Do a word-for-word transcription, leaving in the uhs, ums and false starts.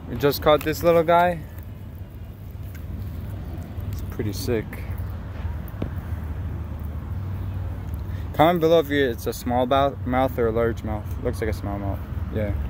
We just caught this little guy. It's pretty sick. Comment below if it's a smallmouth or a largemouth. Looks like a smallmouth. Yeah.